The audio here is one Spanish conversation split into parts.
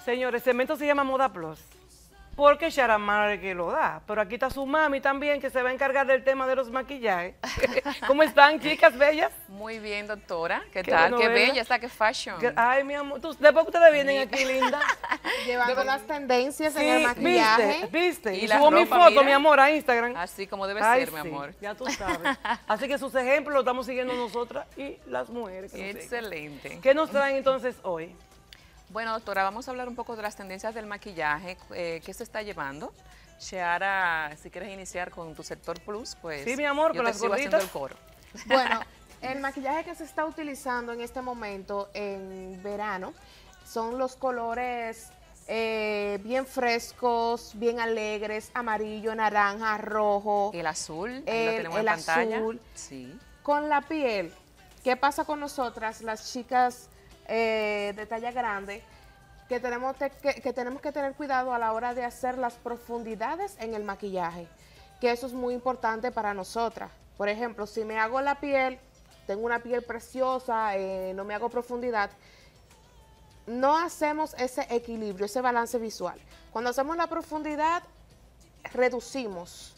Señores, el cemento se llama Moda Plus, porque Sharamar es que lo da. Pero aquí está su mami también, que se va a encargar del tema de los maquillajes. ¿Cómo están, chicas bellas? Muy bien, doctora. ¿Qué Qué tal? bueno Qué verla. bella está, qué fashion. Ay, mi amor, después que ustedes vienen aquí, linda. Llevando las tendencias Sí, en el maquillaje. viste. Y Y la subo mi ropa, foto, mira. mi amor, a Instagram. Así como debe Ay, ser, mi sí, amor. ya tú sabes. Así que sus ejemplos los estamos siguiendo nosotras y las mujeres. Que nos siguen. Excelente. ¿Qué nos traen entonces hoy? Bueno, doctora, vamos a hablar un poco de las tendencias del maquillaje, qué se está llevando. Sheara, si quieres iniciar con tu sector plus, pues Sí, mi amor, yo con te las sigo haciendo gorditas. el coro. Bueno, el maquillaje que se está utilizando en este momento en verano son los colores bien frescos, bien alegres, amarillo, naranja, rojo. El azul, ahí lo tenemos en el pantalla. azul. Sí. Con la piel, ¿qué pasa con nosotras, las chicas de talla grande? Que tenemos que tener cuidado a la hora de hacer las profundidades en el maquillaje, que eso es muy importante para nosotras. Por ejemplo, si me hago la piel, tengo una piel preciosa, no me hago profundidad, no hacemos ese equilibrio, ese balance visual. Cuando hacemos la profundidad, reducimos.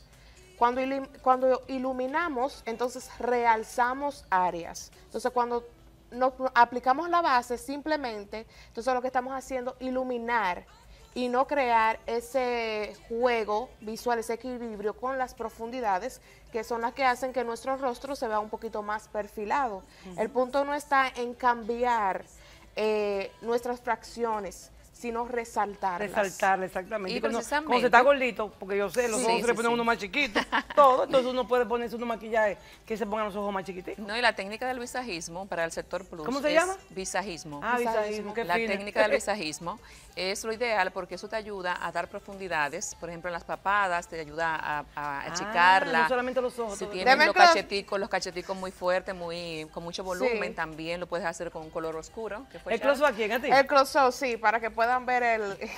Cuando iluminamos, entonces realzamos áreas. Entonces, cuando no aplicamos la base simplemente, entonces lo que estamos haciendo es iluminar y no crear ese juego visual, ese equilibrio con las profundidades, que son las que hacen que nuestro rostro se vea un poquito más perfilado. El punto no está en cambiar nuestras fracciones, sino resaltarlas. Resaltarle, exactamente. Y Cuando precisamente- se está gordito, porque yo sé, los Sí, ojos se le sí, ponen sí. uno más chiquito, todo, entonces uno puede ponerse unos maquillajes que se pongan los ojos más chiquititos. No, y la técnica del visajismo para el sector plus. ¿Cómo se es llama? Visajismo. Ah, Visajismo. visajismo, qué La fina. técnica del visajismo es lo ideal porque eso te ayuda a dar profundidades, por ejemplo en las papadas, te ayuda a achicarla. no solamente los ojos. Si todo. tienes Deme los cacheticos muy fuertes, con mucho volumen, Sí. también lo puedes hacer con un color oscuro. Que fue ¿El close a quién? ¿A ti? El close-up, sí, para que puedan ver el...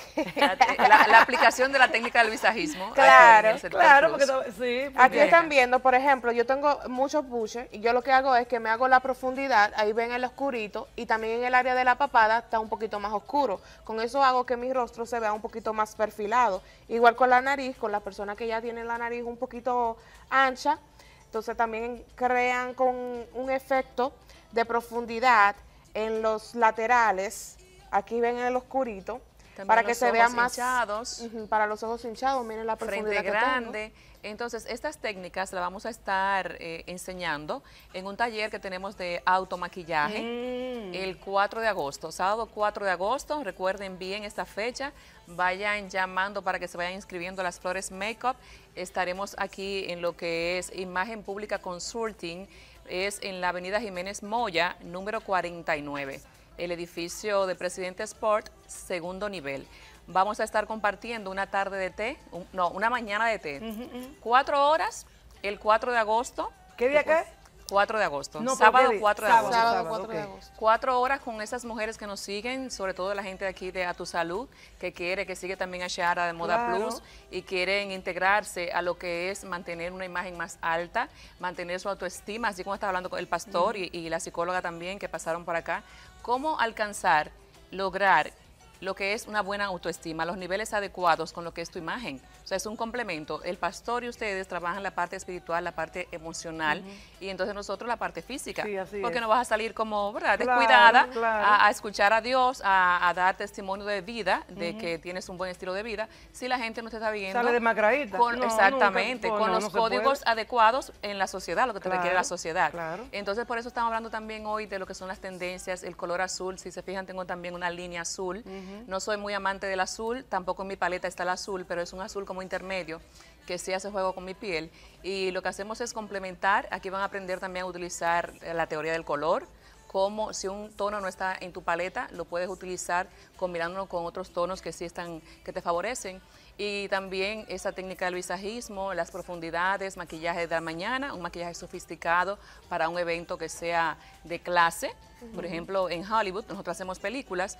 la aplicación de la técnica del visajismo. aquí Claro, en el sector Claro, plus. porque sí. Aquí porque- están viendo, por ejemplo, yo tengo muchos bushes y yo lo que hago es que me hago la profundidad, ahí ven el oscurito, y también en el área de la papada está un poquito más oscuro. Con eso hago que mi rostro se vea un poquito más perfilado. Igual con la nariz, con las personas que ya tienen la nariz un poquito ancha, entonces también crean con un efecto de profundidad en los laterales. Aquí ven el oscurito. También Para que los se vean ojos más hinchados. Ujú, para los ojos hinchados, miren la profundidad Frente que tengo. grande. Entonces, estas técnicas las vamos a estar enseñando en un taller que tenemos de automaquillaje el 4 de agosto, sábado 4 de agosto. Recuerden bien esta fecha, vayan llamando para que se vayan inscribiendo a las Flores Makeup. Estaremos aquí en lo que es Imagen Pública Consulting, es en la avenida Jiménez Moya, número 49. El edificio de Presidente Sport, segundo nivel. Vamos a estar compartiendo una tarde de té, una mañana de té. 4 horas, el 4 de agosto. ¿Qué día qué? 4 de agosto, No, pero sábado ¿qué día? 4 de Sábado. agosto. Sábado 4 de ok. agosto. 4 horas con esas mujeres que nos siguen, sobre todo la gente de aquí de A Tu Salud, que sigue también a Sheara de Moda Claro. Plus y quieren integrarse a lo que es mantener una imagen más alta, mantener su autoestima, así como estaba hablando con el pastor y la psicóloga también que pasaron por acá. Cómo alcanzar, lograr lo que es una buena autoestima, los niveles adecuados con lo que es tu imagen. O sea, es un complemento. El pastor y ustedes trabajan la parte espiritual, la parte emocional, y entonces nosotros la parte física. Sí, así porque es. no vas a salir como, ¿verdad?, Claro, descuidada, claro. a escuchar a Dios, a dar testimonio de vida, de que tienes un buen estilo de vida, si la gente no te está viendo. Sale demacradita. No, Exactamente, nunca, con no, los no se códigos puede. adecuados en la sociedad, lo que te Claro, requiere la sociedad. claro. Entonces, por eso estamos hablando también hoy de lo que son las tendencias, el color azul. Si se fijan, tengo también una línea azul. No soy muy amante del azul, tampoco en mi paleta está el azul, pero es un azul como intermedio, que sí hace juego con mi piel. Y lo que hacemos es complementar. Aquí van a aprender también a utilizar la teoría del color, como si un tono no está en tu paleta, lo puedes utilizar combinándolo con otros tonos que sí están, que te favorecen. Y también esa técnica del visajismo, las profundidades, maquillaje de la mañana, un maquillaje sofisticado para un evento que sea de clase. Por ejemplo, en Hollywood nosotros hacemos películas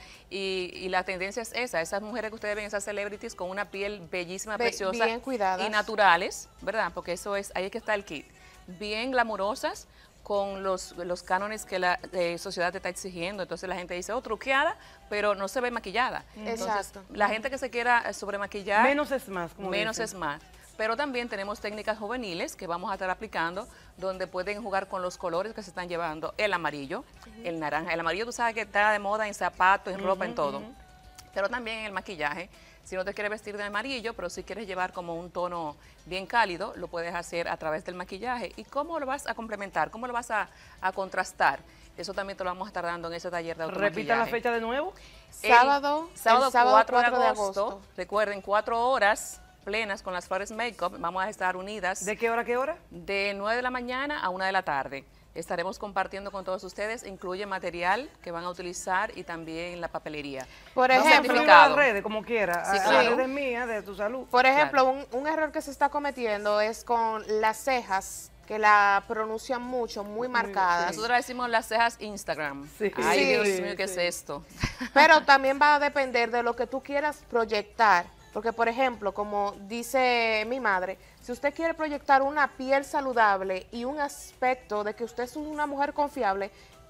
y la tendencia es esa, esas mujeres que ustedes ven, esas celebrities con una piel bellísima, preciosa bien cuidadas. y naturales, ¿verdad? Porque eso es, ahí es que está el kit. Bien glamurosas, con los cánones que la sociedad te está exigiendo. Entonces la gente dice, oh, truqueada, pero no se ve maquillada. Entonces, Exacto. la gente que se quiera sobremaquillar, Menos es más, como menos dicen. es más. Pero también tenemos técnicas juveniles que vamos a estar aplicando, donde pueden jugar con los colores que se están llevando, el amarillo, el naranja. El amarillo tú sabes que está de moda en zapatos, en ropa, en todo. Pero también en el maquillaje. Si no te quieres vestir de amarillo, pero si quieres llevar como un tono bien cálido, lo puedes hacer a través del maquillaje. ¿Y cómo lo vas a complementar? ¿Cómo lo vas a contrastar? Eso también te lo vamos a estar dando en ese taller de automaquillaje. Repita la fecha de nuevo. Sábado, El sábado 4 de 4 de agosto. agosto. Recuerden, 4 horas plenas con las Flores Makeup. Vamos a estar unidas ¿De qué hora a qué hora? de 9 de la mañana a 1 de la tarde. Estaremos compartiendo con todos ustedes, incluye material que van a utilizar y también la papelería. Por No ejemplo, Subirlo a certificado. las redes, como quiera. Sí, a claro. las redes mías, de tu salud. Por ejemplo, un error que se está cometiendo es con las cejas, que la pronuncian mucho, muy marcadas. Nosotros decimos las cejas Instagram. Sí. Ay, Sí, Dios sí, mío, ¿qué sí. es esto? Pero también va a depender de lo que tú quieras proyectar. Porque, por ejemplo, como dice mi madre, si usted quiere proyectar una piel saludable y un aspecto de que usted es una mujer confiable,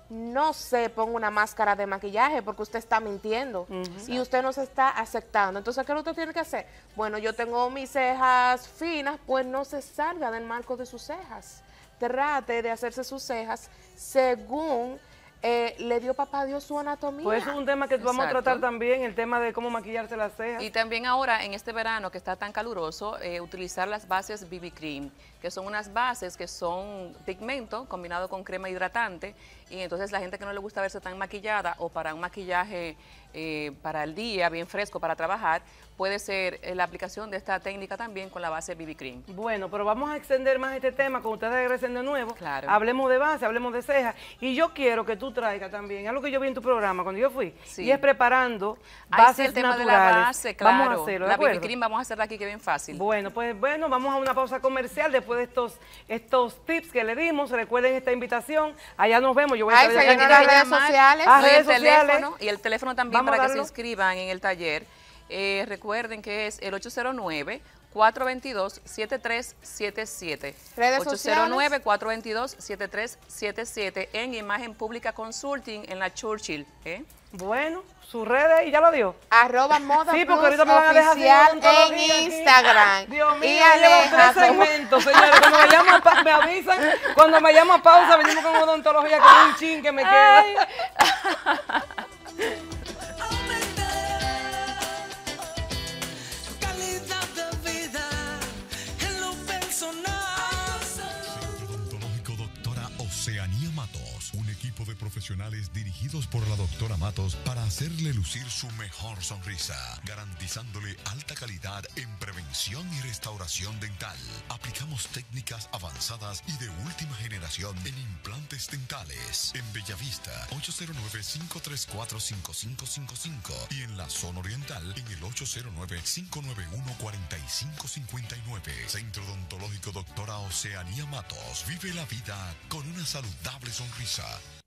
no se ponga una máscara de maquillaje porque usted está mintiendo y usted no se está aceptando. Entonces, ¿qué es lo que usted tiene que hacer? Bueno, yo tengo mis cejas finas, pues no se salga del marco de sus cejas. Trate de hacerse sus cejas según le dio papá Dios su anatomía. Pues eso es un tema que vamos a Exacto. tratar también, el tema de cómo maquillarse las cejas. Y también ahora, en este verano que está tan caluroso, utilizar las bases BB Cream, que son unas bases que son pigmento combinado con crema hidratante. Y entonces la gente que no le gusta verse tan maquillada o para un maquillaje para el día, bien fresco, para trabajar, puede ser la aplicación de esta técnica también con la base BB Cream. Bueno, pero vamos a extender más este tema cuando ustedes regresen de nuevo. Claro. Hablemos de base, hablemos de cejas. Y yo quiero que tú traigas también algo que yo vi en tu programa cuando yo fui. Sí. Y es preparando Ahí sí, bases el tema naturales. de la base, claro. Vamos a hacerlo, ¿de la BB acuerdo? Cream vamos a hacerla aquí que bien fácil. Bueno, pues bueno, vamos a una pausa comercial después de estos tips que le dimos. Recuerden esta invitación. Allá nos vemos. Yo voy a Ay, estar señora, allá. las redes sociales. Ah, No, y el redes sociales. teléfono, y el teléfono también Vamos a para que se darlo. inscriban en el taller. Recuerden que es el 809-422-7377. Redes sociales. 809-422-7377 en Imagen Pública Consulting en la Churchill. Bueno, sus redes y ya lo dio. @moda Sí, porque plus ahorita me van a dejar sin oficial odontología en aquí. Instagram. Dios mío, Y ya llevo Aleja, 3 segmentos, señores. Cuando me llaman, me avisan. Cuando me llaman a pausa, venimos con odontología con un chin que me queda. Calidad de vida en lo personal. Centro Odontológico Doctora Oceanía Matos, un equipo de profesionales dirigidos por la doctora Matos para hacerle lucir su mejor sonrisa, garantizándole alta calidad en prevención y restauración dental. Aplicamos técnicas avanzadas y de última generación en implantes dentales. En Bellavista, 809-534-5555 y en la zona oriental en el 809-591-4559. Centro Odontológico Doctora Oceanía Matos. Vive la vida con una saludable sonrisa.